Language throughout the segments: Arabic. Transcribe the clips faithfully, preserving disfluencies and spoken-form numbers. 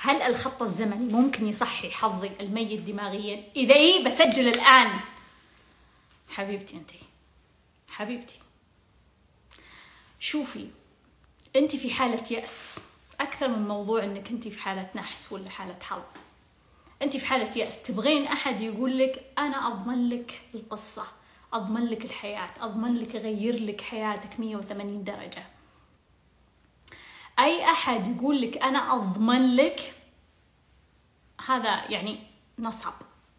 هل الخط الزمني ممكن يصحي حظي الميت دماغيا؟ إذا إيه بسجل الآن. حبيبتي أنتي، حبيبتي شوفي، أنت في حالة يأس أكثر من موضوع أنك أنت في حالة نحس ولا حالة حظ. أنت في حالة يأس، تبغين أحد يقول لك أنا أضمن لك القصة، أضمن لك الحياة، أضمن لك أغير لك حياتك مية وثمانين درجة. أي أحد يقول لك أنا أضمن لك، هذا يعني نصاب،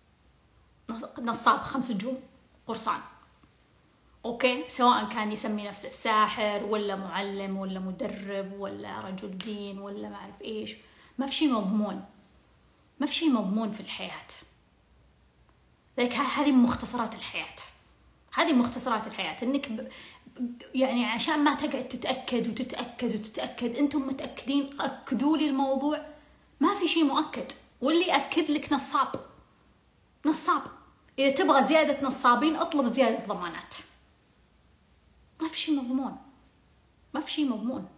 نصاب خمس نجوم قرصان. أوكي، سواء كان يسمي نفسه ساحر ولا معلم ولا مدرب ولا رجل دين ولا ما أعرف إيش، ما في شيء مضمون، ما في شيء مضمون في الحياة. لك هذه مختصرات الحياة، هذه مختصرات الحياة. إنك ب... يعني عشان ما تقعد تتأكد وتتأكد وتتأكد، أنتم متأكدين أكدوا لي الموضوع، ما في شيء مؤكد، واللي أكد لك نصاب، نصاب. إذا تبغى زيادة نصابين اطلب زيادة ضمانات. ما في شيء مضمون، ما في شيء مضمون.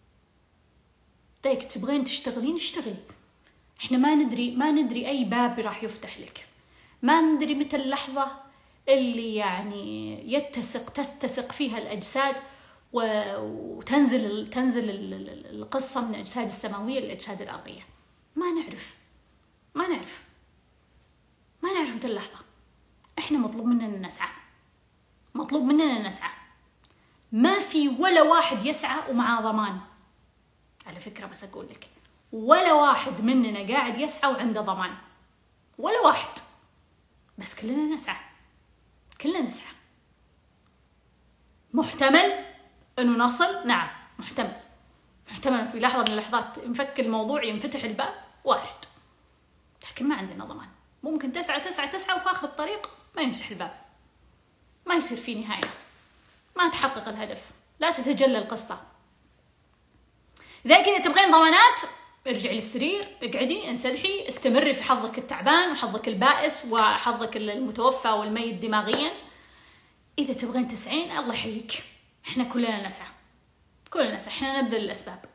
طيب تبغين تشتغلين اشتغلي، احنا ما ندري ما ندري اي باب راح يفتح لك، ما ندري متى اللحظة اللي يعني يتسق تستسق فيها الأجساد وتنزل تنزل القصة من الأجساد السماوية للأجساد الأرضية. ما نعرف ما نعرف ما نعرف متى اللحظة. احنا مطلوب مننا نسعى، مطلوب مننا نسعى. ما في ولا واحد يسعى ومعاه ضمان على فكرة، بس أقول لك ولا واحد مننا قاعد يسعى وعنده ضمان، ولا واحد. بس كلنا نسعى، كلنا نسعى. محتمل أنه نصل، نعم محتمل، محتمل في لحظة من اللحظات ينفك الموضوع، ينفتح الباب، وارد. لكن ما عندنا ضمان. ممكن تسعى تسعى تسعى وفي آخر الطريق ما ينفتح الباب، ما يصير في نهاية، ما تحقق الهدف، لا تتجلى القصة. إذا كذا تبغين ضمانات، ارجعي للسرير، اقعدي، انسدحي، استمري في حظك التعبان وحظك البائس وحظك المتوفى والميت دماغيا. إذا تبغين تسعين، الله يحييك، احنا كلنا نسعى، كلنا نسعى، احنا نبذل الأسباب.